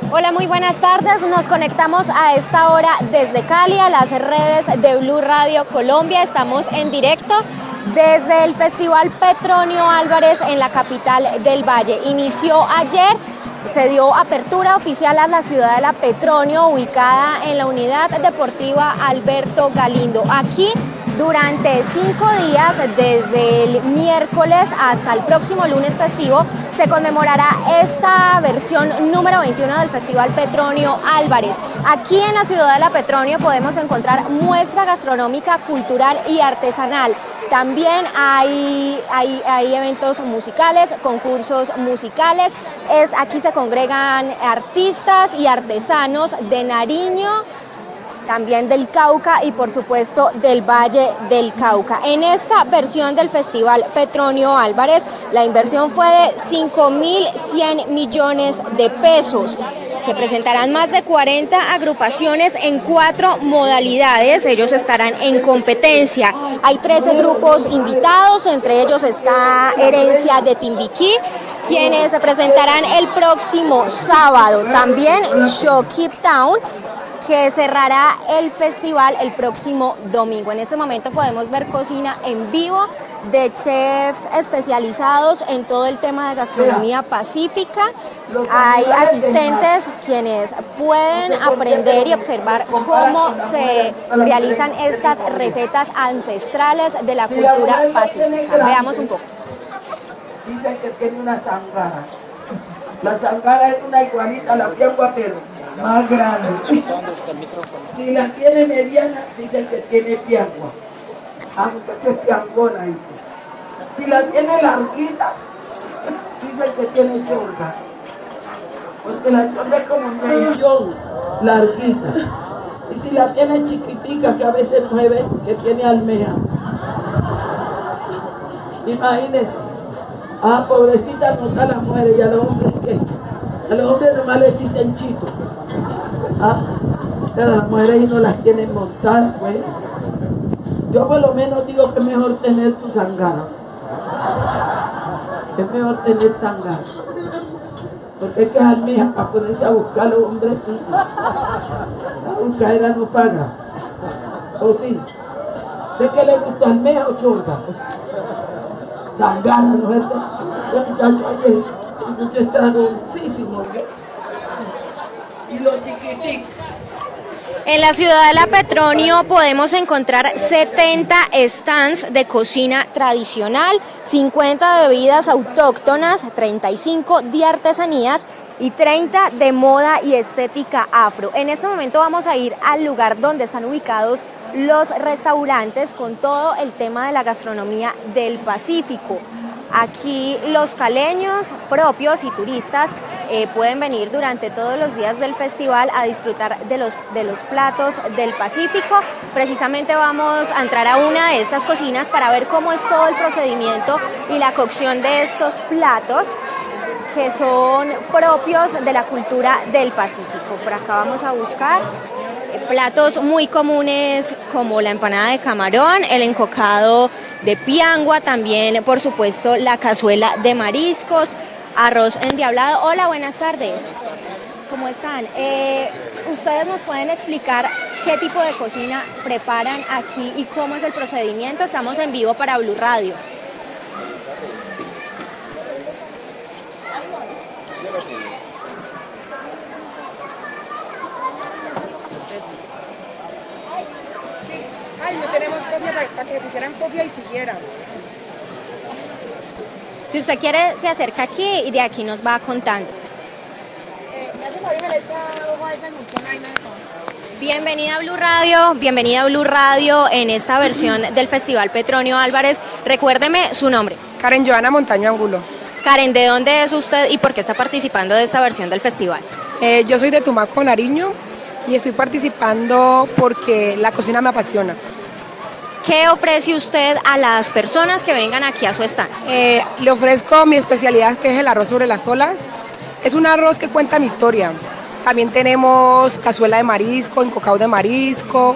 Hola, muy buenas tardes. Nos conectamos a esta hora desde Cali, a las redes de Blue Radio Colombia. Estamos en directo desde el Festival Petronio Álvarez en la capital del Valle. Inició ayer, se dio apertura oficial a la Ciudadela Petronio, ubicada en la Unidad Deportiva Alberto Galindo. Aquí, durante 5 días, desde el miércoles hasta el próximo lunes festivo, se conmemorará esta versión número 21 del Festival Petronio Álvarez. Aquí en la Ciudadela Petronio podemos encontrar muestra gastronómica, cultural y artesanal. También hay eventos musicales, concursos musicales. Aquí se congregan artistas y artesanos de Nariño, también del Cauca y por supuesto del Valle del Cauca. En esta versión del Festival Petronio Álvarez, la inversión fue de 5.100 millones de pesos. Se presentarán más de 40 agrupaciones en 4 modalidades. Ellos estarán en competencia. Hay 13 grupos invitados, entre ellos está Herencia de Timbiquí, quienes se presentarán el próximo sábado. También Shokip Town, que cerrará el festival el próximo domingo. En este momento podemos ver cocina en vivo de chefs especializados en todo el tema de gastronomía pacífica. Hay asistentes quienes pueden aprender y observar cómo se realizan estas recetas ancestrales de la cultura pacífica. Veamos un poco. Dicen que tiene una zangara. La zangara es una igualita a la piangua, pero más grande. Si la tiene mediana, dicen que tiene piangua. Aunque es piangona, dice. Si la tiene larguita, dicen que tiene chorga. Porque la chorga es como un mejillón, larguita. Y si la tiene chiquitica, que a veces no se ve, que tiene almeja. Imagínense. Ah, pobrecita no está la mujer, y a los hombres ¿qué? A los hombres nomás les dicen chito. Ah, pero las mujeres no las tienen montadas, pues. Yo por lo menos digo que es mejor tener su zangara. Es mejor tener zangara. Porque es que es almeja para ponerse a buscar a los hombres. La buscadera no paga. ¿O sí? ¿De qué le gusta almeja o chorga? Zangara, ¿no es cierto? Este muchacho ayer, el muchacho está dulcísimo. Y los chiquititos. En la Ciudadela Petronio podemos encontrar 70 stands de cocina tradicional, 50 de bebidas autóctonas, 35 de artesanías y 30 de moda y estética afro. En este momento vamos a ir al lugar donde están ubicados los restaurantes con todo el tema de la gastronomía del Pacífico. Aquí los caleños propios y turistas pueden venir durante todos los días del festival a disfrutar de los platos del Pacífico. Precisamente vamos a entrar a una de estas cocinas para ver cómo es todo el procedimiento y la cocción de estos platos que son propios de la cultura del Pacífico. Por acá vamos a buscar platos muy comunes como la empanada de camarón, el encocado de piangua, también por supuesto la cazuela de mariscos, arroz endiablado. Hola, buenas tardes. ¿Cómo están? ¿Ustedes nos pueden explicar qué tipo de cocina preparan aquí y cómo es el procedimiento? Estamos en vivo para Blue Radio. Ay, no tenemos copia para que pusieran copia y siguieran. Si usted quiere, se acerca aquí y de aquí nos va contando. Me hace favor y me le echa hoja de esa emulsión ahí, Bienvenida a Blue Radio en esta versión del Festival Petronio Álvarez. Recuérdeme su nombre. Karen Joana Montaño Angulo. Karen, ¿de dónde es usted y por qué está participando de esta versión del festival? Yo soy de Tumaco, Nariño, y estoy participando porque la cocina me apasiona. ¿Qué ofrece usted a las personas que vengan aquí a su stand? Le ofrezco mi especialidad, que es el arroz sobre las olas. Es un arroz que cuenta mi historia. También tenemos cazuela de marisco, encocado de marisco,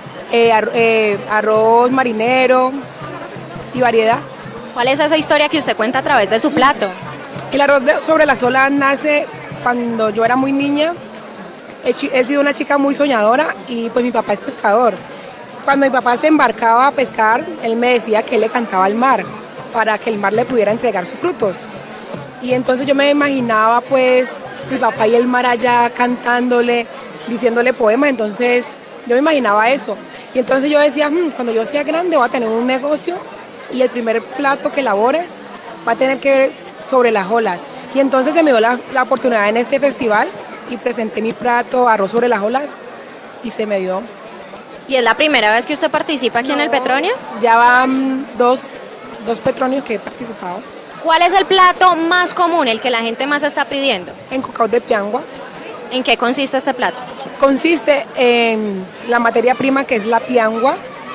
arroz marinero y variedad. ¿Cuál es esa historia que usted cuenta a través de su plato? El arroz sobre las olas nace cuando yo era muy niña, he sido una chica muy soñadora y pues mi papá es pescador. Cuando mi papá se embarcaba a pescar, él me decía que él le cantaba al mar para que el mar le pudiera entregar sus frutos. Y entonces yo me imaginaba pues mi papá y el mar allá cantándole, diciéndole poemas, entonces yo me imaginaba eso. Y entonces yo decía, cuando yo sea grande voy a tener un negocio y el primer plato que elabore va a tener que ver sobre las olas. Y entonces se me dio la oportunidad en este festival y presenté mi plato arroz sobre las olas y se me dio. ¿Y es la primera vez que usted participa aquí en el Petronio? Ya van dos Petronios que he participado. ¿Cuál es el plato más común, el que la gente más está pidiendo? Encocado de piangua. ¿En qué consiste este plato? Consiste en la materia prima que es la piangua,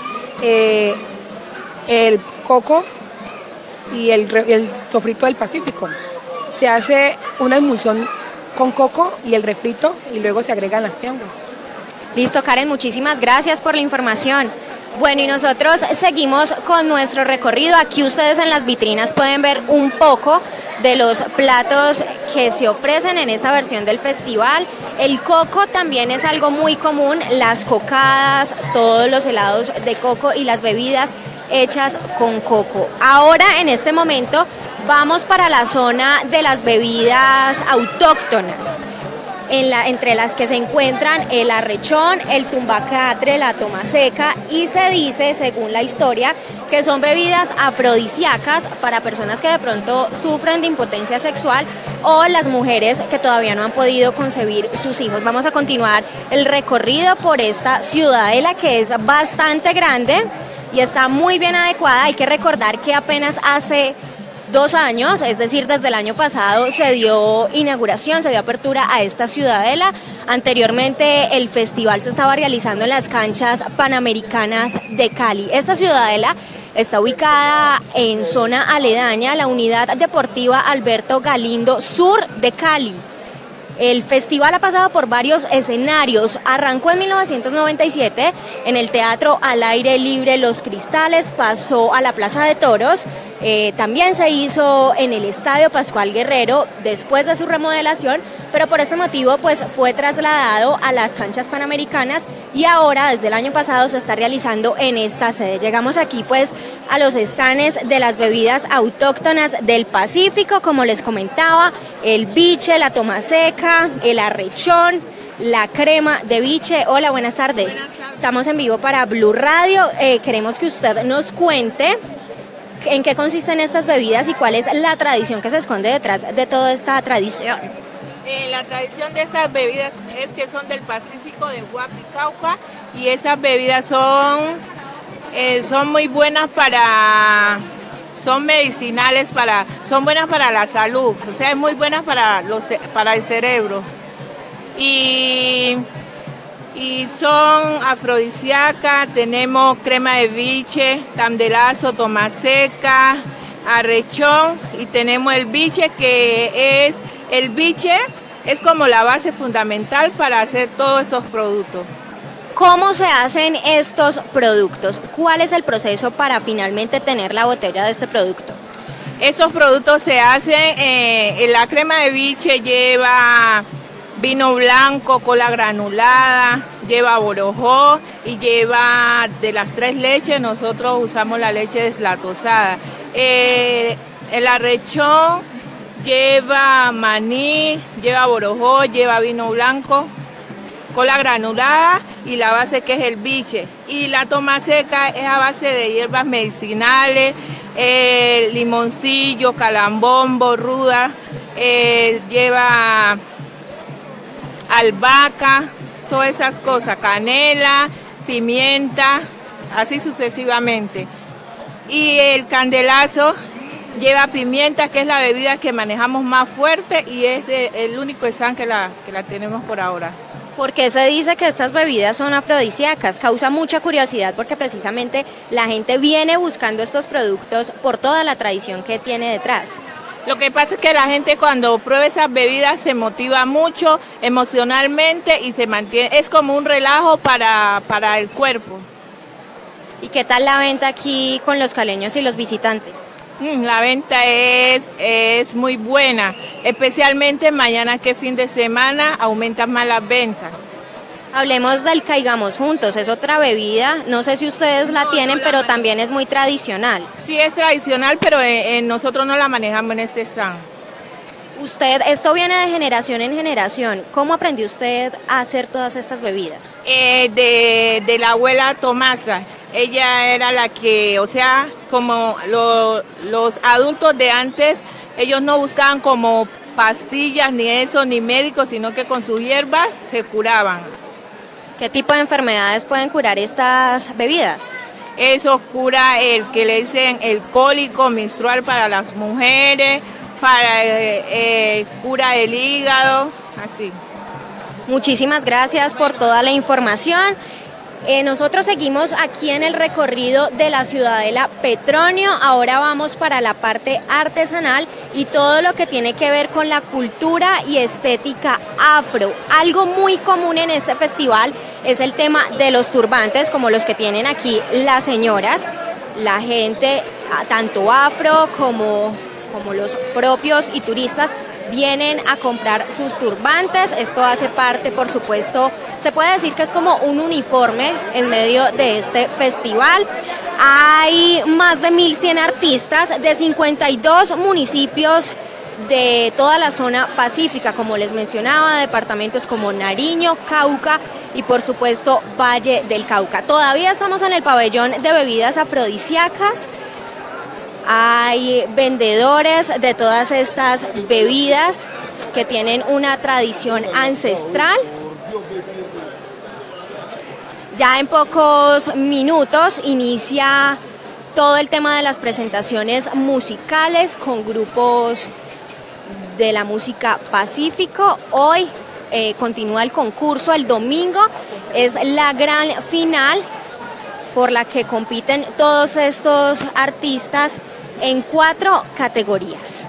el coco y el sofrito del Pacífico. Se hace una emulsión con coco y el refrito y luego se agregan las pianguas. Listo, Karen, muchísimas gracias por la información. Bueno, y nosotros seguimos con nuestro recorrido. Aquí ustedes en las vitrinas pueden ver un poco de los platos que se ofrecen en esta versión del festival. El coco también es algo muy común, las cocadas, todos los helados de coco y las bebidas hechas con coco. Ahora, en este momento, vamos para la zona de las bebidas autóctonas, entre las que se encuentran el arrechón, el tumbacatre, la tomaseca, y se dice, según la historia, que son bebidas afrodisíacas para personas que de pronto sufren de impotencia sexual o las mujeres que todavía no han podido concebir sus hijos. Vamos a continuar el recorrido por esta ciudadela que es bastante grande y está muy bien adecuada. Hay que recordar que apenas hace 2 años, es decir, desde el año pasado, se dio inauguración, se dio apertura a esta ciudadela. Anteriormente el festival se estaba realizando en las canchas panamericanas de Cali. Esta ciudadela está ubicada en zona aledaña a la unidad deportiva Alberto Galindo Sur de Cali. El festival ha pasado por varios escenarios. Arrancó en 1997 en el Teatro al Aire Libre Los Cristales, pasó a la Plaza de Toros, también se hizo en el Estadio Pascual Guerrero después de su remodelación, pero por este motivo pues fue trasladado a las canchas panamericanas y ahora desde el año pasado se está realizando en esta sede. Llegamos aquí pues a los estandes de las bebidas autóctonas del Pacífico, como les comentaba, el biche, la tomaseca, el arrechón, la crema de biche. Hola, buenas tardes. Estamos en vivo para Blue Radio. Queremos que usted nos cuente en qué consisten estas bebidas y cuál es la tradición que se esconde detrás de toda esta tradición. La tradición de estas bebidas es que son del Pacífico, de Huapi, Cauca, y esas bebidas son muy buenas son medicinales, son buenas para la salud, o sea, es muy buenas para el cerebro. Y son afrodisíacas. Tenemos crema de biche, candelazo, tomaseca, arrechón, y tenemos el biche, el biche es como la base fundamental para hacer todos estos productos. ¿Cómo se hacen estos productos? ¿Cuál es el proceso para finalmente tener la botella de este producto? Estos productos se hacen, la crema de biche lleva vino blanco, cola granulada, lleva borojó y lleva de las 3 leches, nosotros usamos la leche deslactosada. El arrechón lleva maní, lleva borojó, lleva vino blanco, cola granulada y la base que es el biche. Y la tomaseca es a base de hierbas medicinales, limoncillo, calambombo, ruda, lleva albahaca, todas esas cosas, canela, pimienta, así sucesivamente. Y el candelazo lleva pimienta, que es la bebida que manejamos más fuerte y es el único stand que la tenemos por ahora. ¿Por qué se dice que estas bebidas son afrodisíacas? Causa mucha curiosidad porque precisamente la gente viene buscando estos productos por toda la tradición que tiene detrás. Lo que pasa es que la gente cuando prueba esas bebidas se motiva mucho emocionalmente y se mantiene, es como un relajo para el cuerpo. ¿Y qué tal la venta aquí con los caleños y los visitantes? La venta es muy buena, especialmente mañana que es fin de semana aumentan más las ventas. Hablemos del Caigamos Juntos, es otra bebida, no sé si ustedes la tienen, pero también es muy tradicional. Sí es tradicional, pero nosotros no la manejamos en este stand. Esto viene de generación en generación, ¿cómo aprendió usted a hacer todas estas bebidas? De la abuela Tomasa, ella era la que, o sea, como los adultos de antes, ellos no buscaban como pastillas ni eso, ni médicos, sino que con su hierba se curaban. ¿Qué tipo de enfermedades pueden curar estas bebidas? Eso cura el que le dicen el cólico menstrual para las mujeres, para cura del hígado, así. Muchísimas gracias por toda la información. Nosotros seguimos aquí en el recorrido de la Ciudadela Petronio. Ahora vamos para la parte artesanal y todo lo que tiene que ver con la cultura y estética afro. Algo muy común en este festival es el tema de los turbantes, como los que tienen aquí las señoras. La gente, tanto afro como los propios y turistas, vienen a comprar sus turbantes. Esto hace parte, por supuesto, se puede decir que es como un uniforme en medio de este festival. Hay más de 1.100 artistas de 52 municipios de toda la zona pacífica, como les mencionaba, departamentos como Nariño, Cauca y por supuesto Valle del Cauca. Todavía estamos en el pabellón de bebidas afrodisíacas. Hay vendedores de todas estas bebidas que tienen una tradición ancestral. Ya en pocos minutos inicia todo el tema de las presentaciones musicales con grupos de la música Pacífico. Hoy continúa el concurso, el domingo es la gran final por la que compiten todos estos artistas en 4 categorías.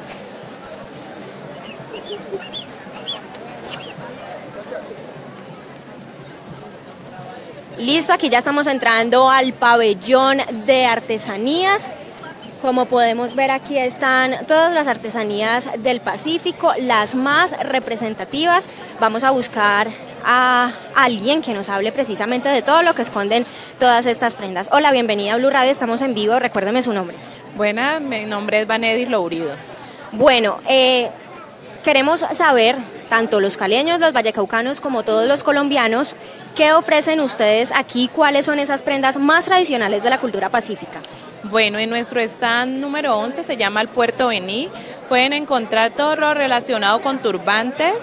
Listo, aquí ya estamos entrando al pabellón de artesanías. Como podemos ver, aquí están todas las artesanías del Pacífico, las más representativas. Vamos a buscar a alguien que nos hable precisamente de todo lo que esconden todas estas prendas. Hola, bienvenida a Blue Radio, estamos en vivo, recuérdeme su nombre. Buenas, mi nombre es Vanedis Lourido. Bueno, queremos saber, tanto los caleños, los vallecaucanos, como todos los colombianos, ¿qué ofrecen ustedes aquí? ¿Cuáles son esas prendas más tradicionales de la cultura pacífica? Bueno, en nuestro stand número 11 se llama el Puerto Bení. Pueden encontrar todo lo relacionado con turbantes,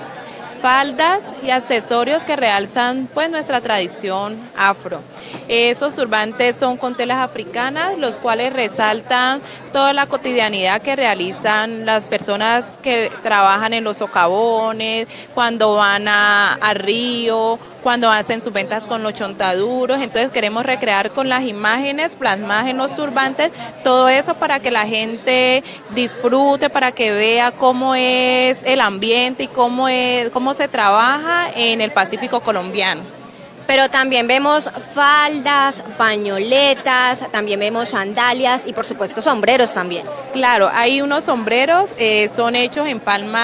faldas y accesorios que realzan pues nuestra tradición afro. Estos turbantes son con telas africanas, los cuales resaltan toda la cotidianidad que realizan las personas que trabajan en los socavones, cuando van a río, cuando hacen sus ventas con los chontaduros. Entonces queremos recrear con las imágenes plasmadas en los turbantes todo eso para que la gente disfrute, para que vea cómo es el ambiente y cómo se trabaja en el Pacífico colombiano. Pero también vemos faldas, pañoletas, también vemos sandalias y por supuesto sombreros también. Claro, hay unos sombreros, son hechos en palma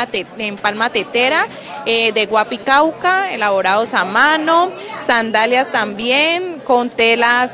tetera, de Guapi Cauca, elaborados a mano, sandalias también con telas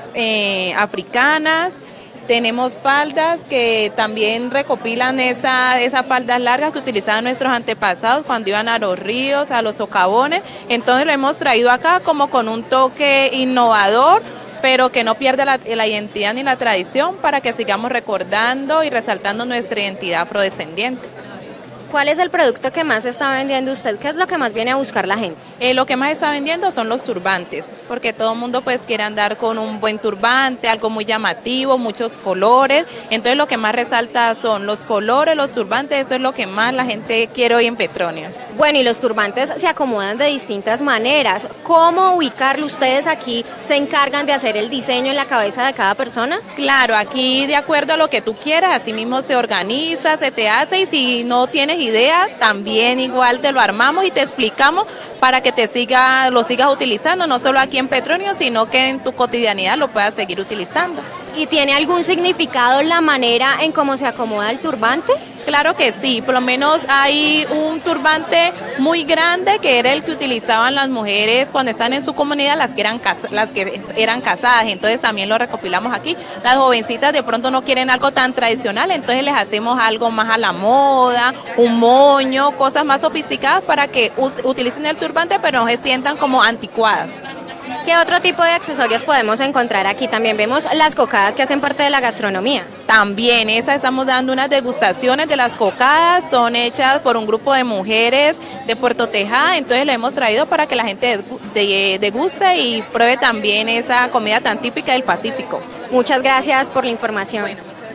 africanas. Tenemos faldas que también recopilan esas faldas largas que utilizaban nuestros antepasados cuando iban a los ríos, a los socavones. Entonces lo hemos traído acá como con un toque innovador, pero que no pierda la identidad ni la tradición, para que sigamos recordando y resaltando nuestra identidad afrodescendiente. ¿Cuál es el producto que más está vendiendo usted? ¿Qué es lo que más viene a buscar la gente? Lo que más está vendiendo son los turbantes, porque todo el mundo pues quiere andar con un buen turbante, algo muy llamativo, muchos colores. Entonces lo que más resalta son los colores, los turbantes, eso es lo que más la gente quiere hoy en Petronio. Bueno, y los turbantes se acomodan de distintas maneras. ¿Cómo ubicarlo? ¿Ustedes aquí se encargan de hacer el diseño en la cabeza de cada persona? Claro, aquí de acuerdo a lo que tú quieras, así mismo se organiza, se te hace, y si no tienes idea, también igual te lo armamos y te explicamos para que lo sigas utilizando, no solo aquí en Petronio, sino que en tu cotidianidad lo puedas seguir utilizando. ¿Y tiene algún significado la manera en cómo se acomoda el turbante? Claro que sí, por lo menos hay un turbante muy grande que era el que utilizaban las mujeres cuando están en su comunidad, las que eran casadas, entonces también lo recopilamos aquí. Las jovencitas de pronto no quieren algo tan tradicional, entonces les hacemos algo más a la moda, un moño, cosas más sofisticadas para que utilicen el turbante pero no se sientan como anticuadas. ¿Qué otro tipo de accesorios podemos encontrar aquí? También vemos las cocadas que hacen parte de la gastronomía. También estamos dando unas degustaciones de las cocadas, son hechas por un grupo de mujeres de Puerto Tejada, entonces lo hemos traído para que la gente deguste y pruebe también esa comida tan típica del Pacífico. Muchas gracias por la información.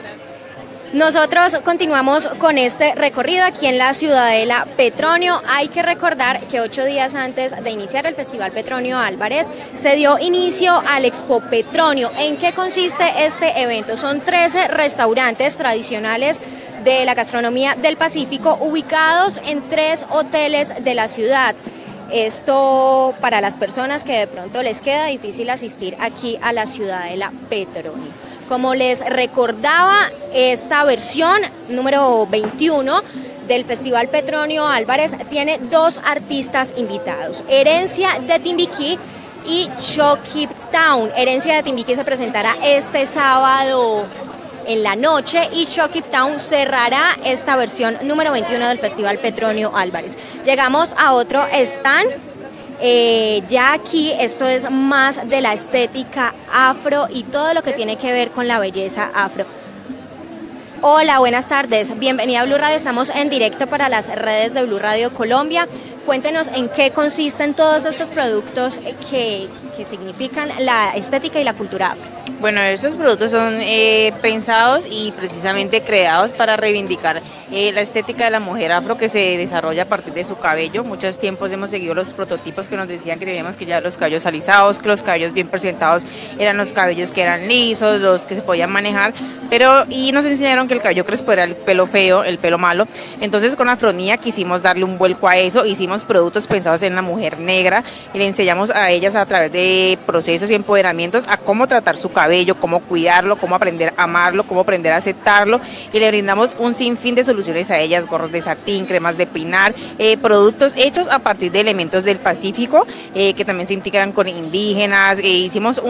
Nosotros continuamos con este recorrido aquí en la Ciudadela Petronio. Hay que recordar que 8 días antes de iniciar el Festival Petronio Álvarez se dio inicio al Expo Petronio. ¿En qué consiste este evento? Son 13 restaurantes tradicionales de la gastronomía del Pacífico ubicados en 3 hoteles de la ciudad. Esto para las personas que de pronto les queda difícil asistir aquí a la Ciudadela Petronio. Como les recordaba, esta versión número 21 del Festival Petronio Álvarez tiene 2 artistas invitados, Herencia de Timbiquí y Chokip Town. Herencia de Timbiquí se presentará este sábado en la noche y Chokip Town cerrará esta versión número 21 del Festival Petronio Álvarez. Llegamos a otro stand. Ya aquí esto es más de la estética afro y todo lo que tiene que ver con la belleza afro. Hola, buenas tardes, bienvenida a Blue Radio, estamos en directo para las redes de Blue Radio Colombia. Cuéntenos en qué consisten todos estos productos que significan la estética y la cultura afro. Bueno, estos productos son pensados y precisamente creados para reivindicar la estética de la mujer afro que se desarrolla a partir de su cabello. Muchos tiempos hemos seguido los prototipos que nos decían que teníamos que llevar los cabellos alisados, que los cabellos bien presentados eran los cabellos que eran lisos, los que se podían manejar, y nos enseñaron que el cabello crespo era el pelo feo, el pelo malo. Entonces con Afronía quisimos darle un vuelco a eso, hicimos productos pensados en la mujer negra y le enseñamos a ellas a través de procesos y empoderamientos a cómo tratar su cabello, cómo cuidarlo, cómo aprender a amarlo, cómo aprender a aceptarlo, y le brindamos un sinfín de soluciones a ellas, gorros de satín, cremas de peinar, productos hechos a partir de elementos del Pacífico que también se integran con indígenas. Hicimos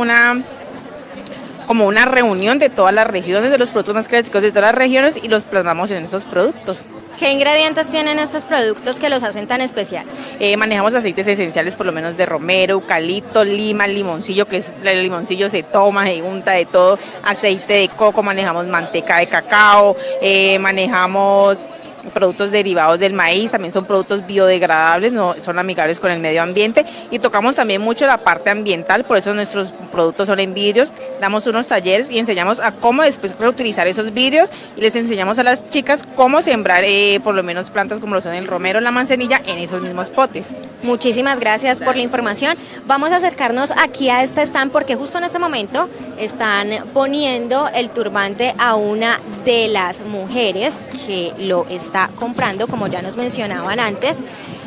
como una reunión de todas las regiones, de los productos más creativos de todas las regiones, y los plasmamos en esos productos. ¿Qué ingredientes tienen estos productos que los hacen tan especiales? Manejamos aceites esenciales, por lo menos de romero, eucalipto, lima, limoncillo, que el limoncillo se toma, se unta de todo, aceite de coco, manejamos manteca de cacao, manejamos productos derivados del maíz, también son productos biodegradables, no son amigables con el medio ambiente, y tocamos también mucho la parte ambiental, por eso nuestros productos son en vidrios. Damos unos talleres y enseñamos a cómo después reutilizar esos vidrios, y les enseñamos a las chicas cómo sembrar por lo menos plantas como lo son el romero, la manzanilla, en esos mismos potes. Muchísimas gracias por la información. Vamos a acercarnos aquí a este stand porque justo en este momento están poniendo el turbante a una de las mujeres que lo está comprando, como ya nos mencionaban antes.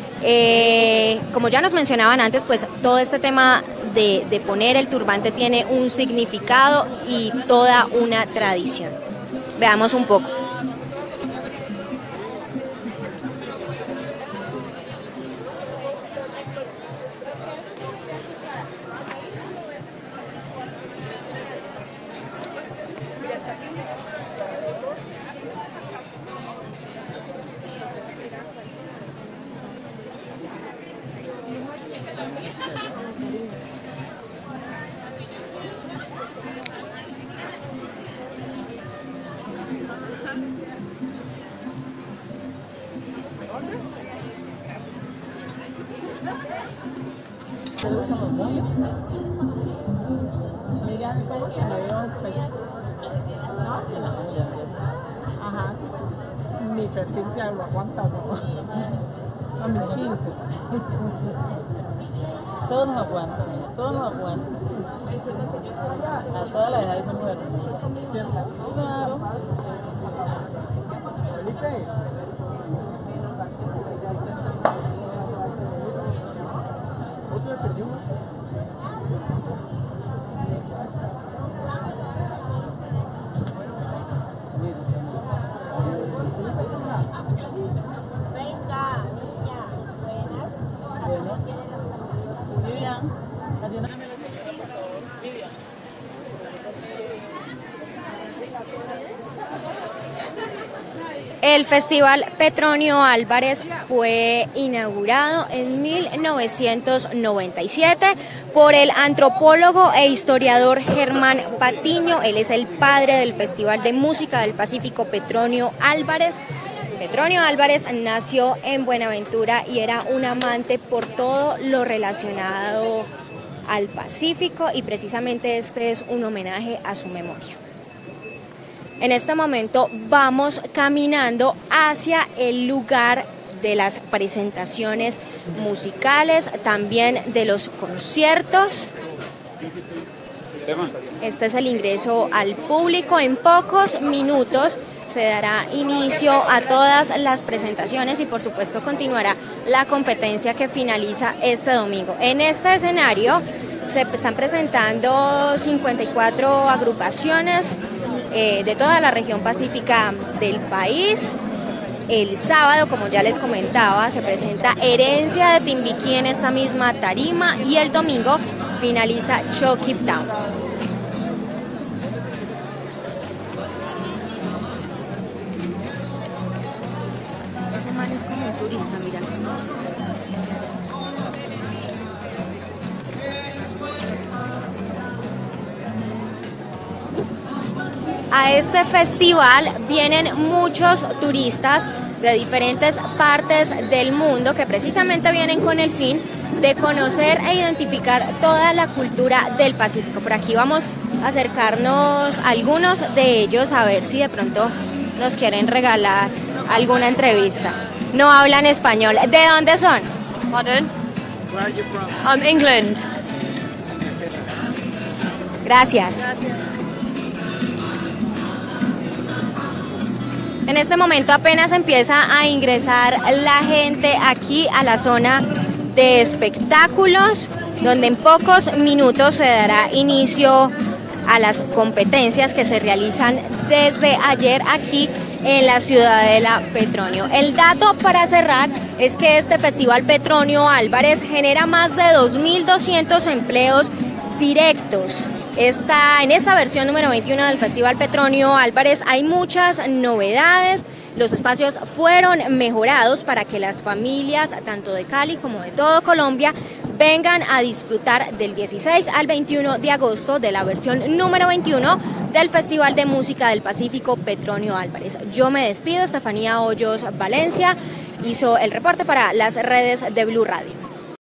Pues todo este tema de poner el turbante tiene un significado y toda una tradición. Veamos un poco. Ajá, mi perfil se aguanta, ¿no? A mis 15. Todos nos aguantan, todos nos aguantan. A todas las edades somos hermanos, ¿cierto? Claro. Felipe. ¿Otro perdió? Bueno. Vivian, atiéndame la señora, por favor. Vivian. El Festival Petronio Álvarez fue inaugurado en 1997 por el antropólogo e historiador Germán Patiño. Él es el padre del Festival de Música del Pacífico Petronio Álvarez. Petronio Álvarez nació en Buenaventura y era un amante por todo lo relacionado al Pacífico, y precisamente este es un homenaje a su memoria. En este momento vamos caminando hacia el lugar de las presentaciones musicales, también de los conciertos. Este es el ingreso al público. En pocos minutos se dará inicio a todas las presentaciones y por supuesto continuará la competencia que finaliza este domingo. En este escenario se están presentando 54 agrupaciones de toda la región pacífica del país. El sábado, como ya les comentaba, se presenta Herencia de Timbiquí en esta misma tarima, y el domingo finaliza Chucky Town. Ese man es como un turista, mira. A este festival vienen muchos turistas de diferentes partes del mundo que precisamente vienen con el fin de conocer e identificar toda la cultura del Pacífico. Por aquí vamos a acercarnos a algunos de ellos a ver si de pronto nos quieren regalar alguna entrevista. No hablan español. ¿De dónde son? Pardon? Where are you from? England. Gracias. En este momento apenas empieza a ingresar la gente aquí a la zona de espectáculos, donde en pocos minutos se dará inicio a las competencias que se realizan desde ayer aquí en la Ciudadela Petronio. El dato para cerrar es que este Festival Petronio Álvarez genera más de 2.200 empleos directos. En esta versión número 21 del Festival Petronio Álvarez hay muchas novedades. Los espacios fueron mejorados para que las familias, tanto de Cali como de todo Colombia, vengan a disfrutar del 16 al 21 de agosto de la versión número 21 del Festival de Música del Pacífico Petronio Álvarez. Yo me despido. Estefanía Hoyos Valencia hizo el reporte para las redes de Blue Radio.